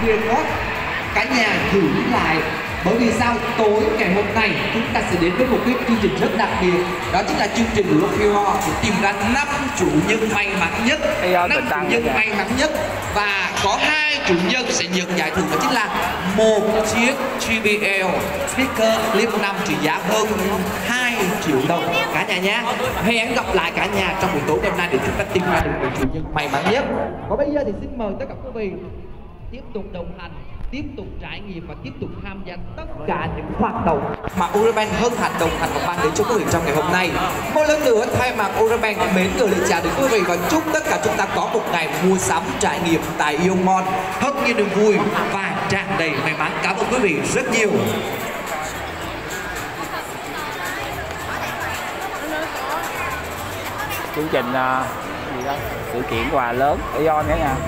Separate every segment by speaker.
Speaker 1: biệt đó cả nhà giữ lại. Bởi vì sao? Tối ngày hôm nay chúng ta sẽ đến với một cái chương trình rất đặc biệt. Đó chính là chương trình Lucky Draw để tìm ra 5 chủ nhân may mắn nhất, 5 chủ nhân may mắn nhất. Và có 2 chủ nhân sẽ nhận giải thưởng, đó chính là một chiếc JBL speaker clip 5 trị giá hơn 2 triệu đồng cả nhà nhé. Hẹn gặp lại cả nhà trong buổi tối đêm nay để chúng ta tìm ra được một chủ nhân may mắn nhất. Còn bây giờ thì xin mời tất cả quý vị tiếp tục đồng hành, tiếp tục trải nghiệm và tiếp tục tham gia tất cả những hoạt động mà Urabank hân hạnh đồng hành và mang đến cho quý vị trong ngày hôm nay. Một lần nữa thay mặt Urabank mến gửi lời chào đến quý vị và chúc tất cả chúng ta có một ngày mua sắm trải nghiệm tại Ion Mall thật nhiều niềm vui và tràn đầy may mắn. Cảm ơn quý vị rất nhiều.
Speaker 2: Chương trình gì đó, sự kiện quà lớn ở Ion nữa nha.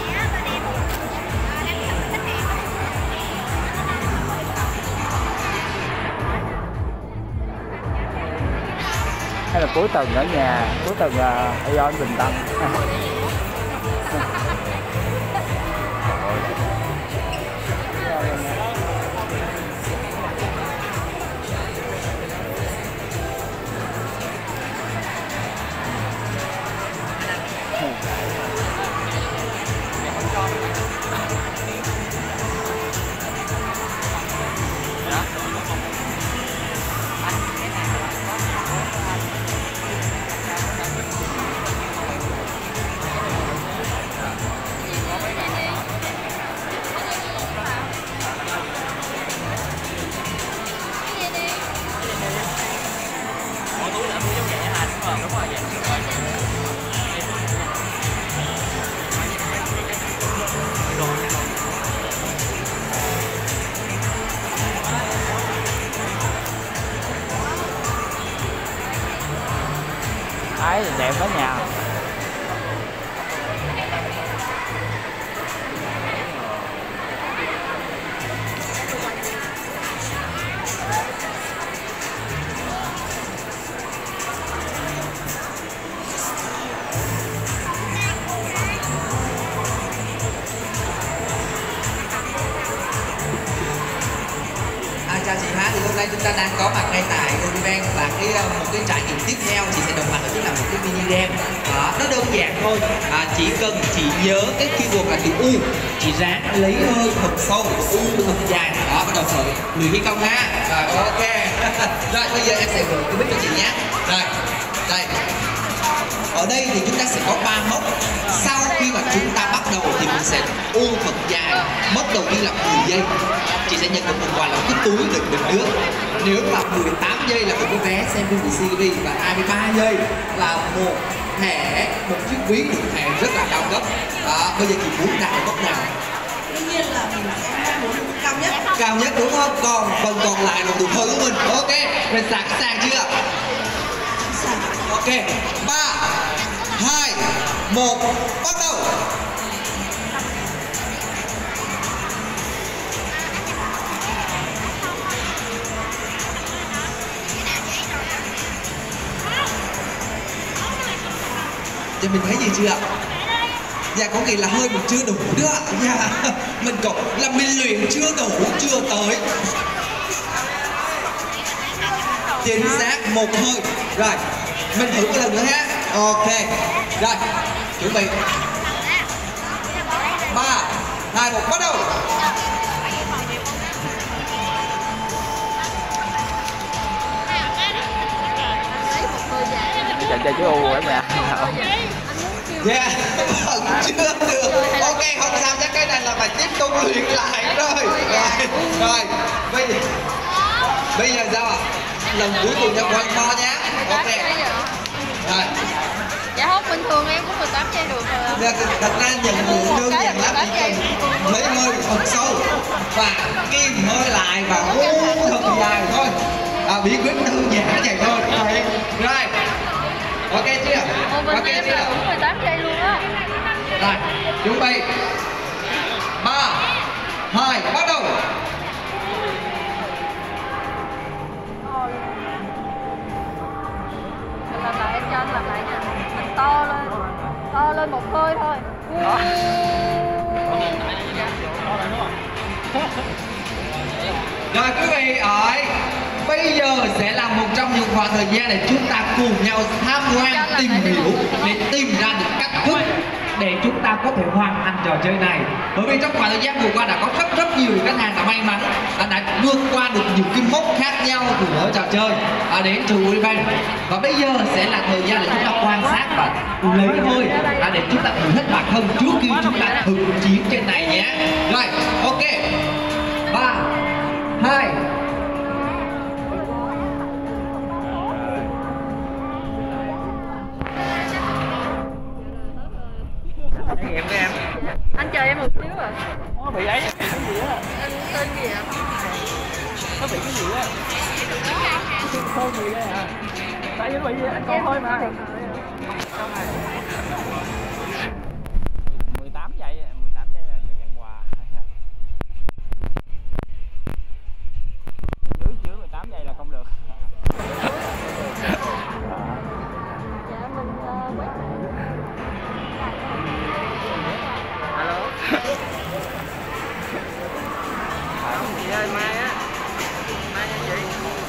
Speaker 2: Hay là cuối tuần ở nhà, cuối tuần là Ion Bình Tân. Ái đẹp đó nhà.
Speaker 1: Chào chị Hà, thì hôm nay chúng ta đang có mặt ngay tại Urabank và một cái trải nghiệm tiếp theo chị sẽ đồng hành đó chính là một cái mini game. Nó đơn giản thôi, chỉ cần chị nhớ cái keyword là từ U, chị ráng lấy hơi thật sâu, U thật dài, đó bắt đầu thử luyện thi công ha. Rồi ok. Rồi bây giờ em sẽ gửi cái mic cho chị nhé. Rồi đây, ở đây thì chúng ta sẽ có 3 mốc. Sau khi mà chúng ta bắt đầu thì mình sẽ U thật dài. Mốc đầu tiên là 10 giây, chị sẽ nhận được một quà là cái túi đựng nước. Nếu mà 18 giây là một cái vé xem phim của CGV và 23 giây là một chiếc ví đựng thẻ rất là cao cấp. Bây giờ chị muốn đặt ở mốc nào?
Speaker 3: Đương nhiên là mình sẽ muốn cao nhất.
Speaker 1: Cao nhất đúng không? Còn phần còn lại là tuổi thơ của mình. Ok, mình sẵn sàng chưa?
Speaker 3: Sẵn.
Speaker 1: Ok, 3, 2, 1, bắt đầu. Thì mình thấy gì chưa ạ? Dạ có nghĩa là hơi mình chưa đủ nữa. Dạ mình còn là mình luyện chưa đủ, chưa tới. Chính xác, một hơi. Rồi mình thử một lần nữa ha. Ok. Rồi chuẩn bị 3, 2, 1 bắt đầu.
Speaker 2: Chào chú U ở nhà.
Speaker 1: Yeah, vẫn chưa được. Ok, không sao, chắc cái này là phải tiếp tục luyện lại rồi. Rồi, bây giờ sao ạ? Lần cuối cùng cho quanh kho nhé. Ok. Rồi.
Speaker 4: Dạ không, bình thường em cũng 18 giây được rồi.
Speaker 1: Thật ra nhận lượng đơn giản lắm, chỉ cần lấy hơi thật sâu và kìm hơi lại và hú thật dài thôi. Bí quyết đơn giản vậy thôi. Rồi. Ok chưa?
Speaker 4: Ok chưa? Cũng 18 giây luôn á.
Speaker 1: Rồi, chuẩn bị 3, 2, bắt đầu.
Speaker 4: Làm lại em cho anh làm lại nè. Mình to lên một hơi thôi.
Speaker 1: Rồi quý vị ơi, bây giờ sẽ là một trong những khoảng thời gian để chúng ta cùng nhau tham quan, tìm hiểu để tìm ra được cách thức để chúng ta có thể hoàn thành trò chơi này. Bởi vì trong khoảng thời gian vừa qua đã có rất nhiều khách hàng đã may mắn đã vượt qua được những cái mốc khác nhau của trò chơi đến từ Unibank. Và bây giờ sẽ là thời gian để chúng ta quan sát và lấy hơi để chúng ta thử hết bản thân trước khi chúng ta thử chiến trên này nhé. Rồi, ok. 3, 2.
Speaker 2: Trải nghiệm với em.
Speaker 4: Anh chờ em một xíu à.
Speaker 2: Nó bị ấy, cái gì á?
Speaker 4: Anh tên gì ạ?
Speaker 2: Nó bị cái gì á? Thôi gì đây hả? Tại vì nó bị gì? Anh coi thôi mà. 18 giây là nhận quà. Dưới 18 giây là không được.
Speaker 4: Dạ mình quét.
Speaker 2: Alo. Chị ơi, mai á. Mai nha chị.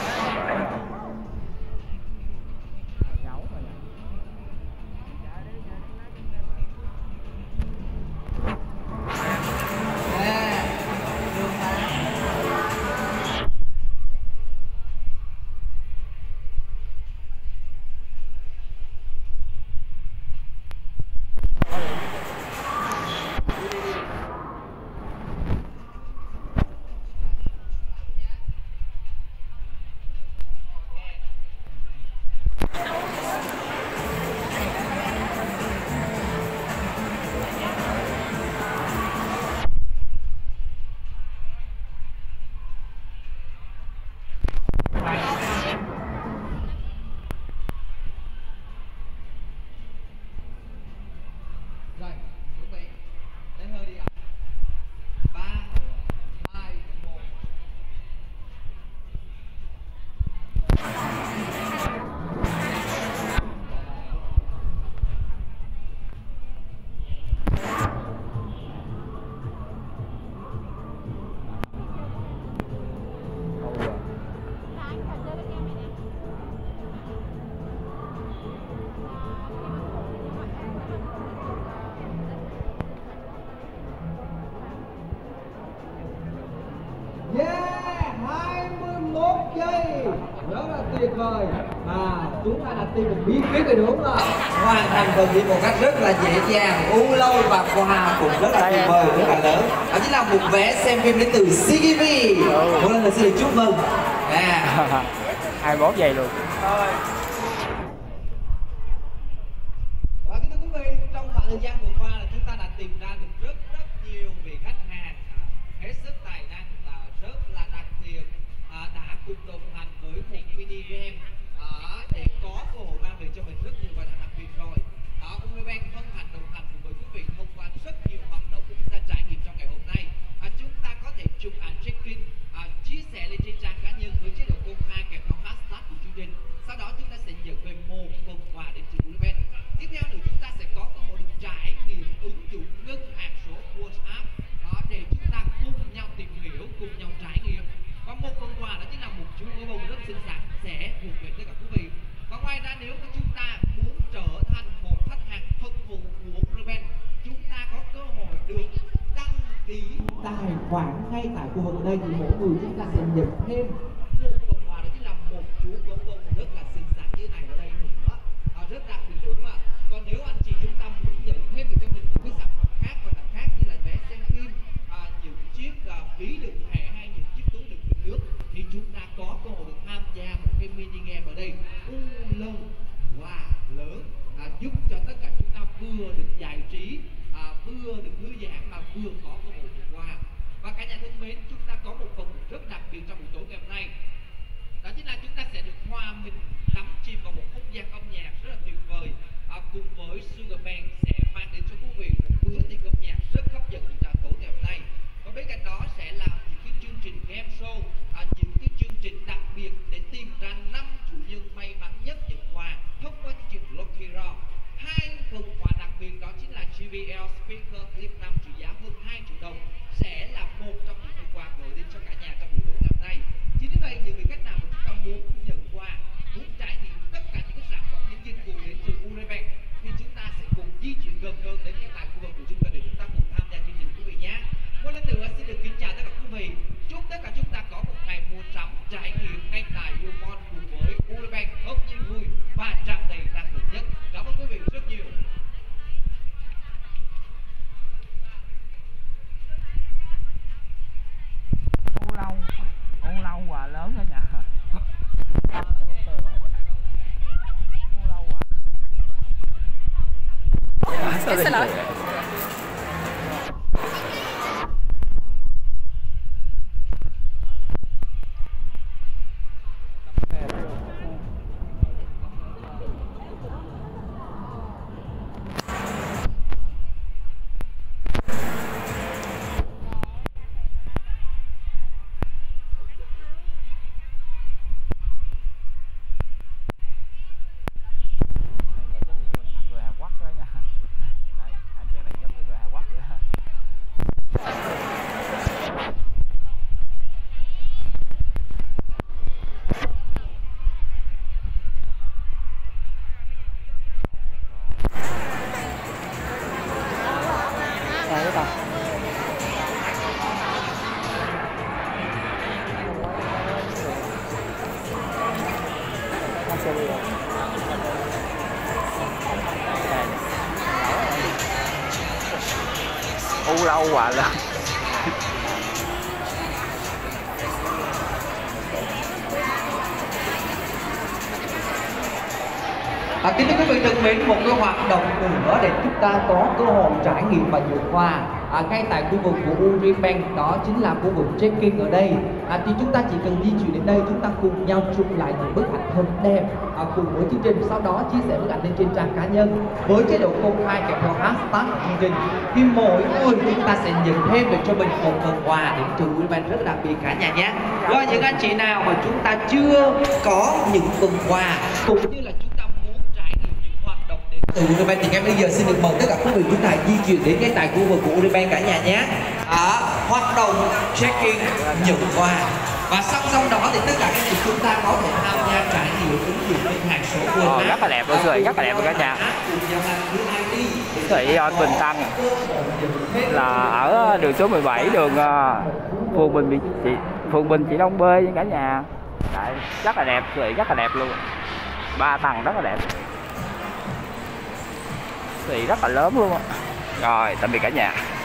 Speaker 1: Rồi, chuẩn bị. Lấy hơi đi ạ. 3, 2, 1. Yeah, 21 giây. Rất là tuyệt vời. Chúng ta đã tìm được bí quyết rồi đúng không ạ? Hoàn thành phần thi một cách rất là dễ dàng, u lâu và quà cũng rất là tuyệt vời, rất là lớn. Đó chính là một vé xem phim đến từ CGV. Một lần nữa xin được chúc mừng.
Speaker 2: 21 giây luôn.
Speaker 1: Và kính thưa quý vị, trong khoảng thời gian vừa qua là chúng ta đã tìm ra được rất nhiều vị khách hàng hết sức tài năng và rất là đặc biệt đã cùng đồng hành với một mini game để có cơ hội mang về cho mình rất nhiều quà đặc biệt rồi. Unibank hân hạnh đồng hành cùng với quý vị thông qua rất nhiều hoạt động của chúng ta trải nghiệm trong ngày hôm nay. Chúng ta có thể chụp ảnh check-in, chia sẻ lên trên trang cá nhân với chế độ công khai kèm theo hashtag của chương trình. Sau đó chúng ta sẽ nhận về một phần quà đến từ Unibank. Tiếp theo nữa chúng ta sẽ có cơ hội được trải nghiệm ứng dụng ngân hàng số WhatsApp để chúng ta cùng nhau tìm hiểu, cùng nhau trải nghiệm. Và một phần quà đó chính là một chú gấu bông rất xinh xắn sẽ thuộc về tất cả quý vị. Và ngoài ra nếu chúng ta muốn trở thành một khách hàng thân thụ của Unibank, chúng ta có cơ hội được đăng ký tài khoản ngay tại khu vực ở đây thì mỗi người chúng ta sẽ nhận thêm một phần quà đó chính là một chú gấu bông rất là xinh xắn như này ở đây nữa. Rất đặc biệt đúng không ạ? Còn nếu anh chị chúng ta muốn nhận thêm được cho mình những cái sản phẩm khác và tặng khác như là vé xem phim, những chiếc ví đựng thẻ hay những chiếc túi đựng nước thì chúng ta có cơ hội được tham gia một cái mini game ở đây lâu và lớn, giúp cho tất cả chúng ta vừa được giải trí, vừa được thư giãn mà vừa có cơ hội vượt qua. Và cả nhà thân mến, chúng ta có một phần rất đặc biệt trong buổi tối ngày hôm nay. Đó chính là chúng ta sẽ được hòa mình đắm chìm vào một không gian âm nhạc rất là tuyệt vời. Cùng với Sugar Band sẽ mang đến cho quý vị một bữa tiệc âm nhạc rất hấp dẫn trong tối ngày hôm nay. Và bên cạnh đó sẽ là những cái chương trình game show, những cái chương trình đặc biệt để tìm ra 5 chủ nhân may mắn nhất nhận quà thông qua chương trình Lucky Draw. 2 phần quà đặc biệt đó chính là JBL Speaker Clip 5 trị giá hơn 2 triệu đồng sẽ là một trong những phần quà trải nghiệm ngay tại Yomon cùng với Uribank hấp nhiên vui và tràn đầy năng lượng nhất. Cảm ơn quý vị rất nhiều.
Speaker 2: Ô lâu quà lớn đó nha.
Speaker 4: Xin lỗi.
Speaker 2: U lâu quá rồi.
Speaker 1: Kính thưa quý vị thân mến, một cái hoạt động nữa để chúng ta có cơ hội trải nghiệm và vượt qua ngay tại khu vực của Uribank, đó chính là khu vực check-in ở đây. Thì chúng ta chỉ cần di chuyển đến đây, chúng ta cùng nhau chụp lại những bức ảnh thật đẹp cùng với chương trình, sau đó chia sẻ bức ảnh lên trên trang cá nhân với chế độ công khai kèm theo hashtag của chương trình. Thì mỗi người chúng ta sẽ nhận thêm được cho mình một phần quà đến từ Uribank rất đặc biệt cả nhà nhé. Rồi những anh chị nào mà chúng ta chưa có những phần quà cũng như là chúng ta muốn trải nghiệm những hoạt động đến từ Uribank thì ngay bây giờ xin được mời tất cả quý vị chúng ta di chuyển đến ngay tại khu vực của Uribank cả nhà nhé. Hoạt động check-in nhận quà và song song đó thì tất cả các chị chúng ta có thể tham gia trải nghiệm ứng dụng ngân hàng số vườn
Speaker 2: rất là đẹp luôn, rất là đẹp luôn cả nhà. Thị Bình Tân là ở đường số 17 đường phường Bình Trị Đông B cả nhà. Tại rất là đẹp, rất là đẹp luôn, 3 tầng rất là đẹp, thị rất là lớn luôn. Rồi tạm biệt cả nhà.